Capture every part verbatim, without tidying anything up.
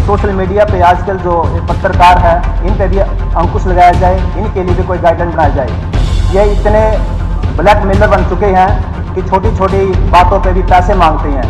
Social media पे आजकल जो पत्रकार है इन पे भी अंकुश लगाया जाए, इनके लिए भी कोई गाइडलाइन बनाया जाए। ये इतने ब्लैक मेलर बन चुके हैं कि छोटी छोटी बातों पे भी पैसे मांगते हैं।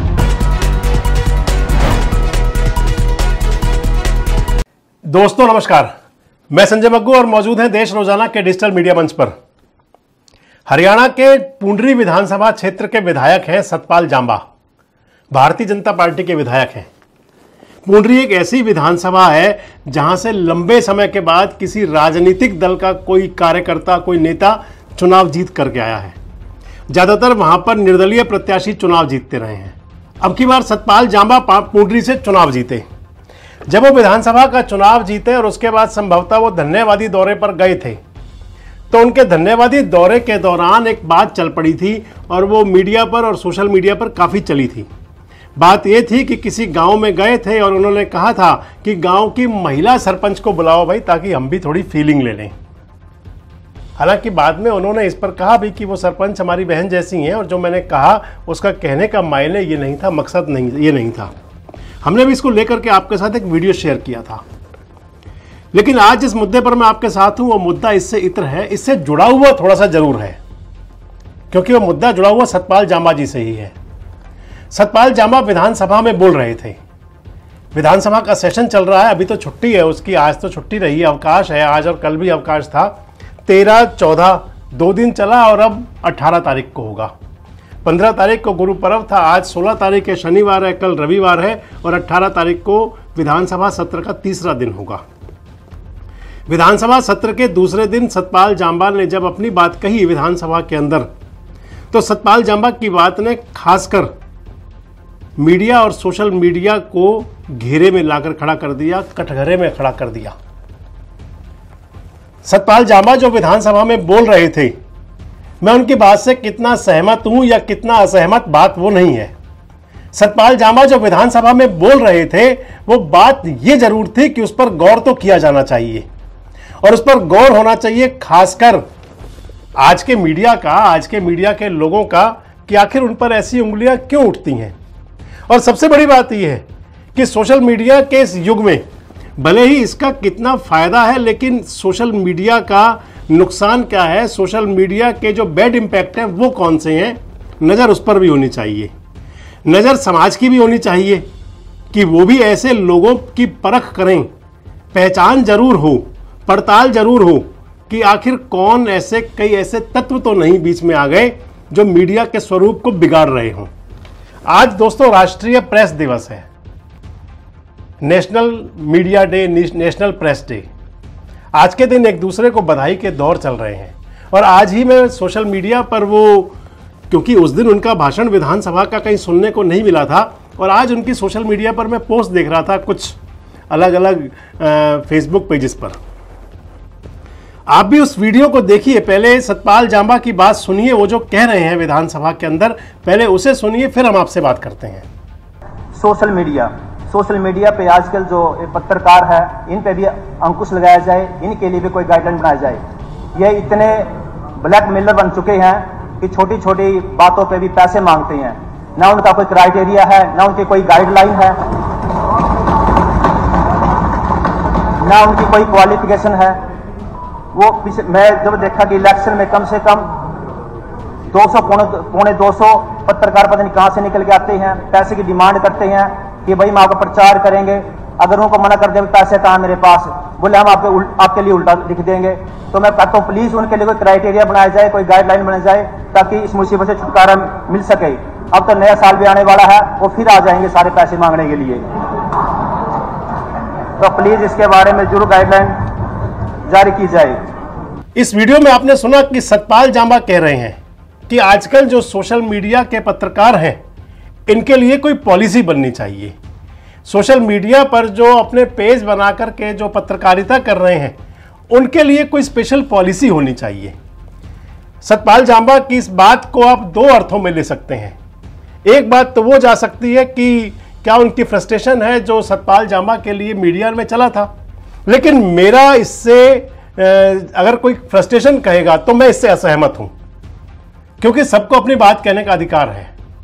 दोस्तों नमस्कार, मैं संजय मग्गू और मौजूद हैं देश रोजाना के डिजिटल मीडिया मंच पर। हरियाणा के पुंडरी विधानसभा क्षेत्र के विधायक हैं सतपाल जांबा, भारतीय जनता पार्टी के विधायक हैं। पुंडरी एक ऐसी विधानसभा है जहां से लंबे समय के बाद किसी राजनीतिक दल का कोई कार्यकर्ता, कोई नेता चुनाव जीत करके आया है। ज्यादातर वहां पर निर्दलीय प्रत्याशी चुनाव जीतते रहे हैं। अब की बार सतपाल जांबा पुंडरी से चुनाव जीते। जब वो विधानसभा का चुनाव जीते और उसके बाद संभवतः वो धन्यवादी दौरे पर गए थे, तो उनके धन्यवादी दौरे के दौरान एक बात चल पड़ी थी और वो मीडिया पर और सोशल मीडिया पर काफ़ी चली थी। बात ये थी कि किसी गांव में गए थे और उन्होंने कहा था कि गांव की महिला सरपंच को बुलाओ भाई, ताकि हम भी थोड़ी फीलिंग ले लें। हालांकि बाद में उन्होंने इस पर कहा भी कि वो सरपंच हमारी बहन जैसी हैं और जो मैंने कहा उसका कहने का मायने ये नहीं था, मकसद नहीं ये नहीं था। हमने भी इसको लेकर के आपके साथ एक वीडियो शेयर किया था। लेकिन आज जिस मुद्दे पर मैं आपके साथ हूं वो मुद्दा इससे इतर है, इससे जुड़ा हुआ थोड़ा सा जरूर है, क्योंकि वो मुद्दा जुड़ा हुआ सतपाल जांबा जी से ही है। सतपाल जांबा विधानसभा में बोल रहे थे। विधानसभा का सेशन चल रहा है, अभी तो छुट्टी है उसकी, आज तो छुट्टी रही, अवकाश है, आज और कल भी अवकाश था। तेरह चौदह दो दिन चला और अब अट्ठारह तारीख को होगा। पंद्रह तारीख को गुरु पर्व था, आज सोलह तारीख है, शनिवार है, कल रविवार है और अट्ठारह तारीख को विधानसभा सत्र का तीसरा दिन होगा। विधानसभा सत्र के दूसरे दिन सतपाल जांबा ने जब अपनी बात कही विधानसभा के अंदर, तो सतपाल जांबा की बात ने खासकर मीडिया और सोशल मीडिया को घेरे में लाकर खड़ा कर दिया, कटघरे में खड़ा कर दिया। सतपाल जांबा जो विधानसभा में बोल रहे थे, मैं उनकी बात से कितना सहमत हूं या कितना असहमत बात वो नहीं है। सतपाल जांबा जो विधानसभा में बोल रहे थे वो बात ये जरूर थी कि उस पर गौर तो किया जाना चाहिए और उस पर गौर होना चाहिए, खासकर आज के मीडिया का, आज के मीडिया के लोगों का, कि आखिर उन पर ऐसी उंगलियां क्यों उठती हैं। और सबसे बड़ी बात यह है कि सोशल मीडिया के इस युग में भले ही इसका कितना फायदा है, लेकिन सोशल मीडिया का नुकसान क्या है, सोशल मीडिया के जो बैड इंपैक्ट हैं वो कौन से हैं, नज़र उस पर भी होनी चाहिए। नज़र समाज की भी होनी चाहिए कि वो भी ऐसे लोगों की परख करें, पहचान जरूर हो, पड़ताल जरूर हो कि आखिर कौन ऐसे, कई ऐसे तत्व तो नहीं बीच में आ गए जो मीडिया के स्वरूप को बिगाड़ रहे हों। आज दोस्तों राष्ट्रीय प्रेस दिवस है, national media day, national press day. आज के दिन एक दूसरे को बधाई के दौर चल रहे हैं और आज ही मैं सोशल मीडिया पर वो, क्योंकि उस दिन उनका भाषण विधानसभा का कहीं सुनने को नहीं मिला था और आज उनकी सोशल मीडिया पर मैं पोस्ट देख रहा था कुछ अलग अलग फेसबुक पेजेस पर। आप भी उस वीडियो को देखिए, पहले सतपाल जांबा की बात सुनिए, वो जो कह रहे हैं विधानसभा के अंदर, पहले उसे सुनिए, फिर हम आपसे बात करते हैं। सोशल मीडिया सोशल मीडिया पे आजकल जो पत्रकार है इन पे भी अंकुश लगाया जाए, इनके लिए भी कोई गाइडलाइन बनाया जाए। ये इतने ब्लैक मेलर बन चुके हैं कि छोटी छोटी बातों पे भी पैसे मांगते हैं। ना उनका कोई क्राइटेरिया है, ना उनकी कोई गाइडलाइन है, ना उनकी कोई क्वालिफिकेशन है। वो मैं जब देखा कि इलेक्शन में कम से कम दो सौ पौने पौने दो सौ पत्रकार पता नहीं कहां से निकल के आते हैं, पैसे की डिमांड करते हैं कि भाई हम आपका प्रचार करेंगे। अगर उनको मना कर दे पैसे कहाँ मेरे पास, बोले हम आपके आपके लिए उल्टा लिख देंगे। तो मैं कहता हूँ प्लीज उनके लिए कोई क्राइटेरिया बनाया जाए, कोई गाइडलाइन बनाई जाए, ताकि इस मुसीबत से छुटकारा मिल सके। अब तो नया साल भी आने वाला है, वो फिर आ जाएंगे सारे पैसे मांगने के लिए। तो प्लीज इसके बारे में जरूर गाइडलाइन जारी की जाए। इस वीडियो में आपने सुना कि सतपाल जांबा कह रहे हैं कि आजकल जो सोशल मीडिया के पत्रकार हैं इनके लिए कोई पॉलिसी बननी चाहिए। सोशल मीडिया पर जो अपने पेज बना करके जो पत्रकारिता कर रहे हैं उनके लिए कोई स्पेशल पॉलिसी होनी चाहिए। सतपाल जांबा की इस बात को आप दो अर्थों में ले सकते हैं। एक बात तो वो जा सकती है कि क्या उनकी फ्रस्ट्रेशन है जो सतपाल जांबा के लिए मीडिया में चला था, लेकिन मेरा इससे अगर कोई फ्रस्ट्रेशन कहेगा तो मैं इससे असहमत हूं, क्योंकि सबको अपनी बात कहने का अधिकार है।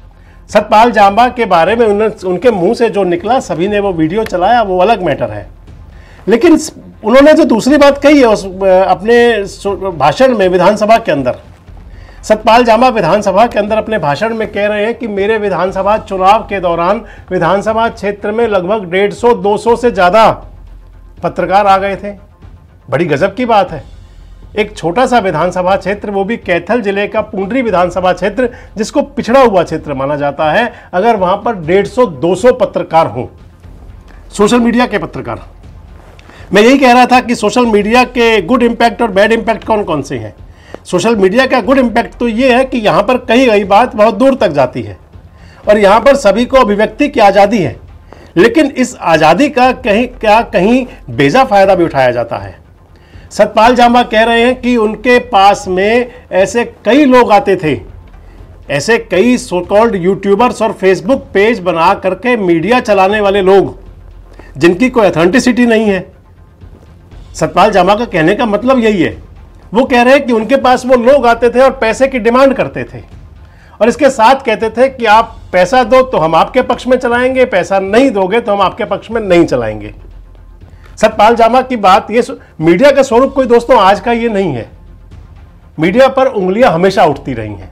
सतपाल जांबा के बारे में उनके मुंह से जो निकला, सभी ने वो वीडियो चलाया, वो अलग मैटर है। लेकिन उन्होंने जो दूसरी बात कही है उस अपने भाषण में विधानसभा के अंदर, सतपाल जांबा विधानसभा के अंदर अपने भाषण में कह रहे हैं कि मेरे विधानसभा चुनाव के दौरान विधानसभा क्षेत्र में लगभग डेढ़ सौ दो सौ से ज़्यादा पत्रकार आ गए थे। बड़ी गजब की बात है। एक छोटा सा विधानसभा क्षेत्र, वो भी कैथल जिले का पुंडरी विधानसभा क्षेत्र, जिसको पिछड़ा हुआ क्षेत्र माना जाता है, अगर वहां पर डेढ़ सौ दो सौ पत्रकार हों, सोशल मीडिया के पत्रकार। मैं यही कह रहा था कि सोशल मीडिया के गुड इम्पैक्ट और बैड इम्पैक्ट कौन कौन से हैं। सोशल मीडिया का गुड इम्पैक्ट तो ये है कि यहाँ पर कही गई बात बहुत दूर तक जाती है और यहाँ पर सभी को अभिव्यक्ति की आज़ादी है, लेकिन इस आज़ादी का कहीं क्या कहीं बेजा फायदा भी उठाया जाता है। सतपाल जांबा कह रहे हैं कि उनके पास में ऐसे कई लोग आते थे, ऐसे कई सो कॉल्ड यूट्यूबर्स और फेसबुक पेज बना करके मीडिया चलाने वाले लोग, जिनकी कोई अथेंटिसिटी नहीं है। सतपाल जांबा का कहने का मतलब यही है। वो कह रहे हैं कि उनके पास वो लोग आते थे और पैसे की डिमांड करते थे और इसके साथ कहते थे कि आप पैसा दो तो हम आपके पक्ष में चलाएंगे, पैसा नहीं दोगे तो हम आपके पक्ष में नहीं चलाएंगे। सतपाल जांबा की बात, ये मीडिया का स्वरूप कोई दोस्तों आज का ये नहीं है। मीडिया पर उंगलियां हमेशा उठती रही हैं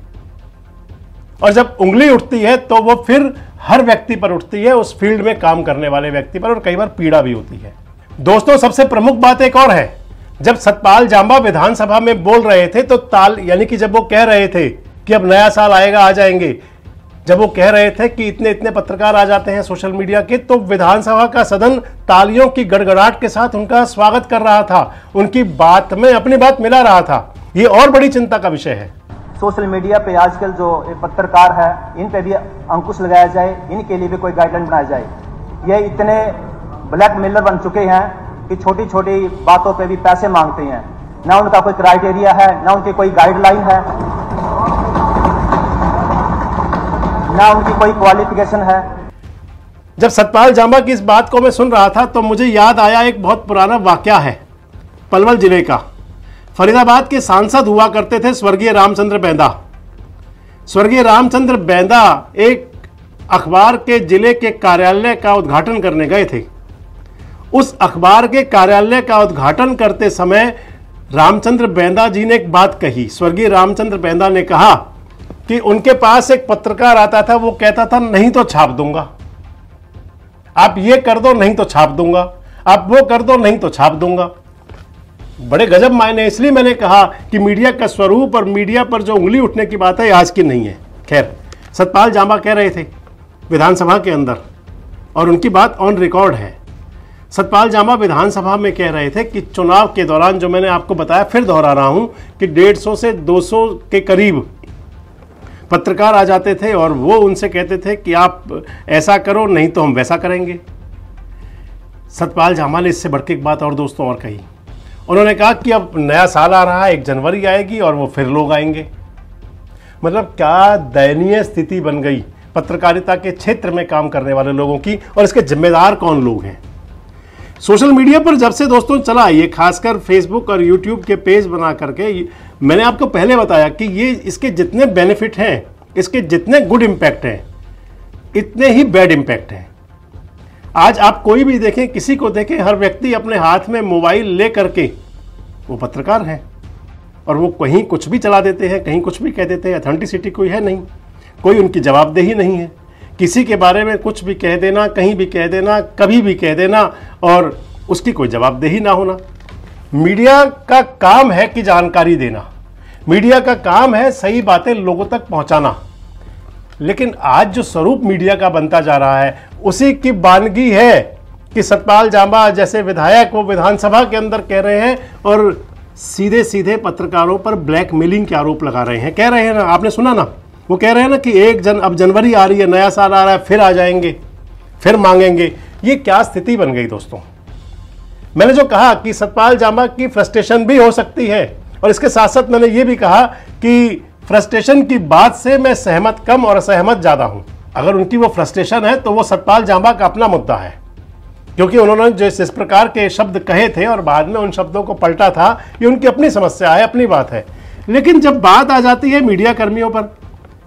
और जब उंगली उठती है तो वो फिर हर व्यक्ति पर उठती है, उस फील्ड में काम करने वाले व्यक्ति पर, और कई बार पीड़ा भी होती है। दोस्तों, सबसे प्रमुख बात एक और है। जब सतपाल जांबा विधानसभा में बोल रहे थे तो ताल, यानी कि जब वो कह रहे थे कि अब नया साल आएगा, आ जाएंगे, जब वो कह रहे थे कि इतने इतने पत्रकार आ जाते हैं सोशल मीडिया के, तो विधानसभा का सदन तालियों की गड़गड़ाहट के साथ उनका स्वागत कर रहा था, उनकी बात में अपनी बात मिला रहा था। ये और बड़ी चिंता का विषय है। सोशल मीडिया पे आजकल जो पत्रकार है, इन पे भी अंकुश लगाया जाए, इनके लिए भी कोई गाइडलाइन बनाया जाए। ये इतने ब्लैकमेलर बन चुके हैं कि छोटी छोटी बातों पे भी पैसे मांगते हैं। ना उनका कोई क्राइटेरिया है, ना उनकी कोई गाइडलाइन है, ना उनकी कोई क्वालिफिकेशन है। जब सतपाल जांबा की इस बात को मैं सुन रहा था तो मुझे याद आया एक बहुत पुराना वाकया है पलवल जिले का। फरीदाबाद के सांसद हुआ करते थे स्वर्गीय रामचंद्र बैंदा। स्वर्गीय रामचंद्र बैंदा एक अखबार के जिले के कार्यालय का उद्घाटन करने गए थे। उस अखबार के कार्यालय का उद्घाटन करते समय रामचंद्र बैंदा जी ने एक बात कही। स्वर्गीय रामचंद्र बैंदा ने कहा कि उनके पास एक पत्रकार आता था, वो कहता था नहीं तो छाप दूंगा, आप ये कर दो नहीं तो छाप दूंगा, आप वो कर दो नहीं तो छाप दूंगा। बड़े गजब मायने। इसलिए मैंने कहा कि मीडिया का स्वरूप और मीडिया पर जो उंगली उठने की बात है आज की नहीं है। खैर, सतपाल जांबा कह रहे थे विधानसभा के अंदर, और उनकी बात ऑन रिकॉर्ड है। सतपाल जांबा विधानसभा में कह रहे थे कि चुनाव के दौरान, जो मैंने आपको बताया, फिर दोहरा रहा हूं, कि डेढ़ सौ से दो सौ के करीब पत्रकार आ जाते थे और वो उनसे कहते थे कि आप ऐसा करो नहीं तो हम वैसा करेंगे। सतपाल जांबा ने इससे बढ़ के एक बात और दोस्तों और कही। उन्होंने कहा कि अब नया साल आ रहा है, एक जनवरी आएगी और वो फिर लोग आएंगे। मतलब क्या दयनीय स्थिति बन गई पत्रकारिता के क्षेत्र में काम करने वाले लोगों की, और इसके जिम्मेदार कौन लोग हैं। सोशल मीडिया पर जब से दोस्तों चला ये, खासकर फेसबुक और यूट्यूब के पेज बना करके, मैंने आपको पहले बताया कि ये इसके जितने बेनिफिट हैं, इसके जितने गुड इम्पैक्ट हैं, इतने ही बैड इम्पैक्ट हैं। आज आप कोई भी देखें, किसी को देखें, हर व्यक्ति अपने हाथ में मोबाइल ले करके वो पत्रकार हैं और वो कहीं कुछ भी चला देते हैं, कहीं कुछ भी कह देते हैं। अथेंटिसिटी कोई है नहीं, कोई उनकी जवाबदेही नहीं है। किसी के बारे में कुछ भी कह देना, कहीं भी कह देना, कभी भी कह देना, और उसकी कोई जवाबदेही ना होना। मीडिया का काम है कि जानकारी देना, मीडिया का काम है सही बातें लोगों तक पहुंचाना। लेकिन आज जो स्वरूप मीडिया का बनता जा रहा है, उसी की बानगी है कि सतपाल जांबा जैसे विधायक वो विधानसभा के अंदर कह रहे हैं और सीधे सीधे पत्रकारों पर ब्लैकमेलिंग के आरोप लगा रहे हैं। कह रहे हैं ना, आपने सुना ना, वो कह रहे हैं ना कि एक जन अब जनवरी आ रही है, नया साल आ रहा है, फिर आ जाएंगे, फिर मांगेंगे। ये क्या स्थिति बन गई दोस्तों। मैंने जो कहा कि सतपाल जांबा की फ्रस्ट्रेशन भी हो सकती है, और इसके साथ साथ मैंने ये भी कहा कि फ्रस्ट्रेशन की बात से मैं सहमत कम और असहमत ज़्यादा हूं। अगर उनकी वो फ्रस्ट्रेशन है तो वो सतपाल जांबा का अपना मुद्दा है, क्योंकि उन्होंने जो इस प्रकार के शब्द कहे थे और बाद में उन शब्दों को पलटा था, ये उनकी अपनी समस्या है, अपनी बात है। लेकिन जब बात आ जाती है मीडिया कर्मियों पर,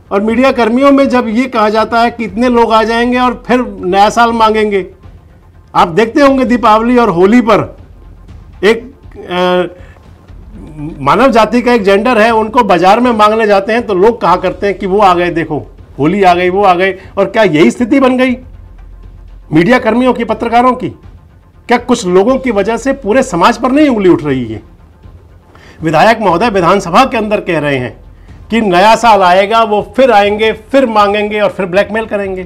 और मीडिया कर्मियों में जब ये कहा जाता है कि इतने लोग आ जाएंगे और फिर नया साल मांगेंगे, आप देखते होंगे दीपावली और होली पर एक आ, मानव जाति का एक जेंडर है, उनको बाजार में मांगने जाते हैं तो लोग कहा करते हैं कि वो आ गए, देखो होली आ गई, वो आ गई। और क्या यही स्थिति बन गई मीडिया कर्मियों की, पत्रकारों की? क्या कुछ लोगों की वजह से पूरे समाज पर नहीं उंगली उठ रही है? विधायक महोदय विधानसभा के अंदर कह रहे हैं कि नया साल आएगा, वो फिर आएंगे, फिर मांगेंगे और फिर ब्लैकमेल करेंगे।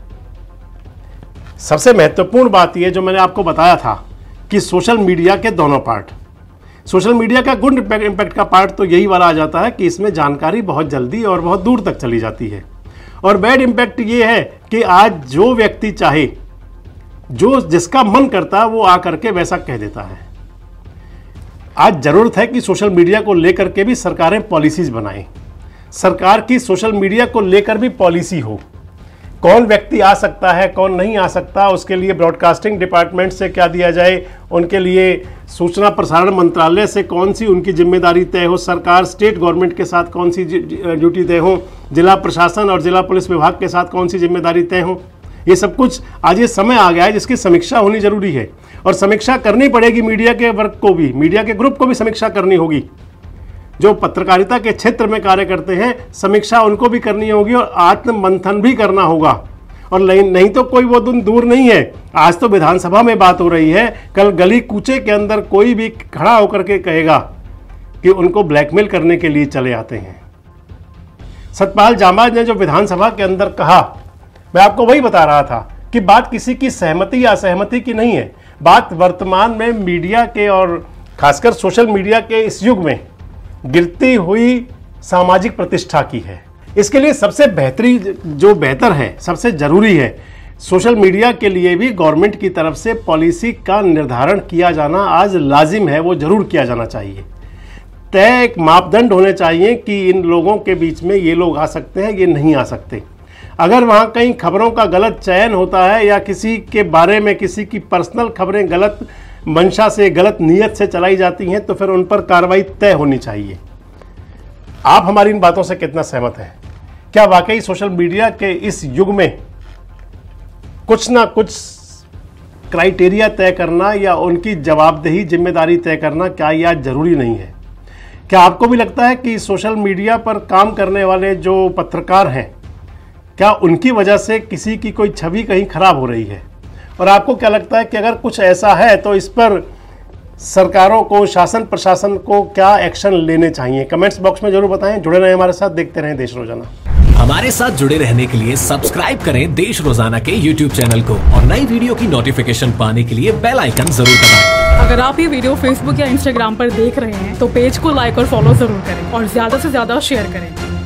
सबसे महत्वपूर्ण बात यह जो मैंने आपको बताया था कि सोशल मीडिया के दोनों पार्ट, सोशल मीडिया का गुड इम्पैक्ट का पार्ट तो यही वाला आ जाता है कि इसमें जानकारी बहुत जल्दी और बहुत दूर तक चली जाती है, और बैड इम्पैक्ट ये है कि आज जो व्यक्ति चाहे, जो जिसका मन करता है वो आकर के वैसा कह देता है। आज जरूरत है कि सोशल मीडिया को लेकर के भी सरकारें पॉलिसीज बनाएं, सरकार की सोशल मीडिया को लेकर भी पॉलिसी हो, कौन व्यक्ति आ सकता है, कौन नहीं आ सकता, उसके लिए ब्रॉडकास्टिंग डिपार्टमेंट से क्या दिया जाए, उनके लिए सूचना प्रसारण मंत्रालय से कौन सी उनकी जिम्मेदारी तय हो, सरकार स्टेट गवर्नमेंट के साथ कौन सी ड्यूटी तय हो, जिला प्रशासन और जिला पुलिस विभाग के साथ कौन सी जिम्मेदारी तय हो। ये सब कुछ आज ये समय आ गया है जिसकी समीक्षा होनी जरूरी है, और समीक्षा करनी पड़ेगी मीडिया के वर्ग को भी, मीडिया के ग्रुप को भी समीक्षा करनी होगी। जो पत्रकारिता के क्षेत्र में कार्य करते हैं, समीक्षा उनको भी करनी होगी और आत्म मंथन भी करना होगा। और नहीं तो कोई वो दिन दूर नहीं है, आज तो विधानसभा में बात हो रही है, कल गली कूचे के अंदर कोई भी खड़ा होकर के कहेगा कि उनको ब्लैकमेल करने के लिए चले आते हैं। सतपाल जांबा ने जो विधानसभा के अंदर कहा, मैं आपको वही बता रहा था कि बात किसी की सहमति या असहमति की नहीं है, बात वर्तमान में मीडिया के और खासकर सोशल मीडिया के इस युग में गिरती हुई सामाजिक प्रतिष्ठा की है। इसके लिए सबसे बेहतरी जो बेहतर है, सबसे जरूरी है, सोशल मीडिया के लिए भी गवर्नमेंट की तरफ से पॉलिसी का निर्धारण किया जाना आज लाजिम है, वो जरूर किया जाना चाहिए। तय एक मापदंड होने चाहिए कि इन लोगों के बीच में ये लोग आ सकते हैं, ये नहीं आ सकते। अगर वहाँ कहीं खबरों का गलत चयन होता है या किसी के बारे में किसी की पर्सनल खबरें गलत मंशा से, गलत नीयत से चलाई जाती हैं तो फिर उन पर कार्रवाई तय होनी चाहिए। आप हमारी इन बातों से कितना सहमत हैं? क्या वाकई सोशल मीडिया के इस युग में कुछ ना कुछ क्राइटेरिया तय करना या उनकी जवाबदेही, जिम्मेदारी तय करना, क्या यह जरूरी नहीं है? क्या आपको भी लगता है कि सोशल मीडिया पर काम करने वाले जो पत्रकार हैं, क्या उनकी वजह से किसी की कोई छवि कहीं खराब हो रही है? और आपको क्या लगता है कि अगर कुछ ऐसा है तो इस पर सरकारों को, शासन प्रशासन को क्या एक्शन लेने चाहिए? कमेंट्स बॉक्स में जरूर बताएं। जुड़े रहें हमारे साथ, देखते रहें देश रोजाना। हमारे साथ जुड़े रहने के लिए सब्सक्राइब करें देश रोजाना के यूट्यूब चैनल को, और नई वीडियो की नोटिफिकेशन पाने के लिए बेल आइकन जरूर दबाएं। अगर आप ये वीडियो फेसबुक या इंस्टाग्राम पर देख रहे हैं तो पेज को लाइक और फॉलो जरूर करें और ज्यादा से ज्यादा शेयर करें।